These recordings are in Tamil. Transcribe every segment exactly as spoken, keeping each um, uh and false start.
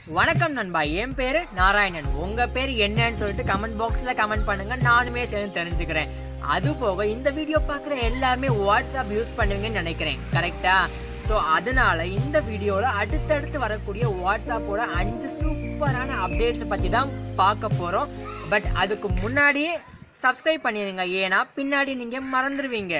வணக்கம் நண்பா, என் பேரு நாராயணன். உங்க பேர் என்னன்னு சொல்லிட்டு கமெண்ட் பாக்ஸ்ல கமெண்ட் பண்ணுங்க, நானுமே சேர்ந்து தெரிஞ்சுக்கிறேன். அது போக இந்த வீடியோ பார்க்குற எல்லாருமே வாட்ஸ்அப் யூஸ் பண்ணுவீங்கன்னு நினைக்கிறேன், கரெக்டா? ஸோ அதனால இந்த வீடியோவில் அடுத்தடுத்து வரக்கூடிய வாட்ஸ்அப்போட அஞ்சு சூப்பரான அப்டேட்ஸை பற்றி தான் பார்க்க போகிறோம். பட் அதுக்கு முன்னாடியே சப்ஸ்கிரைப் பண்ணிடுங்க, ஏன்னா பின்னாடி நீங்கள் மறந்துடுவீங்க.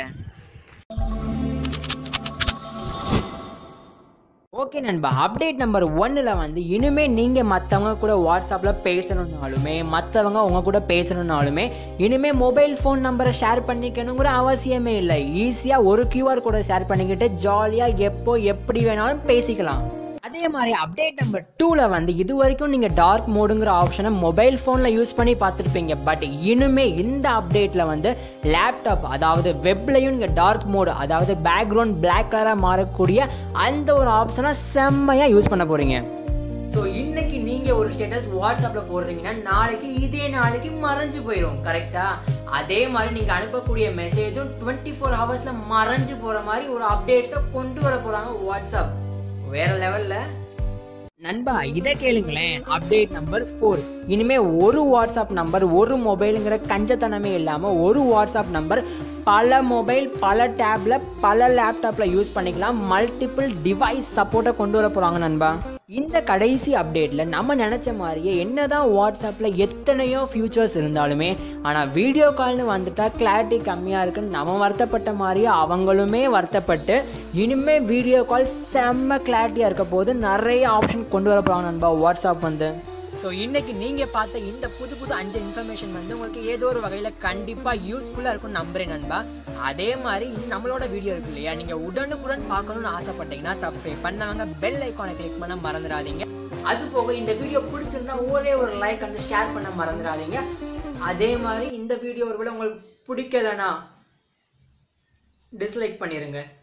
ஓகே நண்பா, அப்டேட் நம்பர் ஒன்னில் வந்து இனிமேல் நீங்கள் மற்றவங்க கூட வாட்ஸ்அப்பில் பேசணுன்னாலுமே மற்றவங்க உங்கள் கூட பேசணுன்னாலுமே இனிமேல் மொபைல் ஃபோன் நம்பரை ஷேர் பண்ணிக்கணுங்கிற அவசியமே இல்லை. ஈஸியாக ஒரு கியூஆர் கோடை ஷேர் பண்ணிக்கிட்டு ஜாலியாக எப்போ எப்படி வேணாலும் பேசிக்கலாம். அதே மாதிரி அப்டேட் நம்பர் டூவில் வந்து இது வரைக்கும் நீங்கள் டார்க் மோடுங்கிற ஆப்ஷனை மொபைல் ஃபோனில் யூஸ் பண்ணி பார்த்துருப்பீங்க. பட் இனிமே இந்த அப்டேட்டில் வந்து லேப்டாப் அதாவது வெப்லையும் நீங்கள் டார்க் மோடு அதாவது பேக்ரவுண்ட் பிளாக் கலராக மாறக்கூடிய அந்த ஒரு ஆப்ஷனை செம்மையாக யூஸ் பண்ண போகிறீங்க. ஸோ இன்னைக்கு நீங்கள் ஒரு ஸ்டேட்டஸ் வாட்ஸ்அப்பில் போடுறீங்கன்னா நாளைக்கு இதே நாளைக்கு மறைஞ்சு போயிடும், கரெக்டாக? அதே மாதிரி நீங்கள் அனுப்பக்கூடிய மெசேஜும் டுவெண்ட்டி ஃபோர் ஹவர்ஸில் மறைஞ்சு போகிற மாதிரி ஒரு அப்டேட்ஸை கொண்டு வர போகிறாங்க வாட்ஸ்அப். வேற லெவல்ல நண்பா, இதை கேளுங்களேன். அப்டேட் நம்பர் ஃபோர், இனிமே ஒரு வாட்ஸ்அப் நம்பர் ஒரு மொபைலுங்கிற கஞ்சத்தனமே இல்லாமல் ஒரு வாட்ஸ்அப் நம்பர் பல மொபைல் பல டேப்ல பல லேப்டாப்ல யூஸ் பண்ணிக்கலாம். மல்டிபிள் டிவைஸ் சப்போர்ட்டை கொண்டு வர போறாங்க நண்பா. இந்த கடைசி அப்டேட்ல நம்ம நினைச்ச மாதிரியே என்னதான் வாட்ஸ்அப்ல எத்தனையோ ஃபியூச்சர்ஸ் இருந்தாலுமே ஆனால் வீடியோ கால்னு வந்துட்டா கிளாரிட்டி கம்மியாக இருக்குன்னு நம்ம வருத்தப்பட்ட மாதிரியே அவங்களுமே வருத்தப்பட்டு இனிமே வீடியோ கால் செம்ம கிளாரிட்டியாக இருக்க போது நிறைய ஆப்ஷன் கொண்டு வர போகிறாங்க நண்பா வாட்ஸ்அப் வந்து. ஸோ இன்றைக்கி நீங்கள் பார்த்த இந்த புது புது அஞ்சு இன்ஃபர்மேஷன் வந்து உங்களுக்கு ஏதோ ஒரு வகையில் கண்டிப்பாக யூஸ்ஃபுல்லாக இருக்கும்னு நம்புறேன் நண்பா. அதே மாதிரி இது நம்மளோட வீடியோ இருக்கு இல்லையா, நீங்கள் உடனுக்குடன் பார்க்கணுன்னு ஆசைப்பட்டீங்கன்னா சப்ஸ்கிரைப் பண்ணாங்க, பெல் ஐக்கானை கிளிக் பண்ண மறந்துடாதீங்க. அது போக இந்த வீடியோ பிடிச்சிருந்தா ஒரே ஒரு லைக் அண்ட் ஷேர் பண்ண மறந்துடாதீங்க. அதே மாதிரி இந்த வீடியோ ஒருவேளை உங்களுக்கு பிடிக்கலன்னா டிஸ்லைக் பண்ணிடுங்க.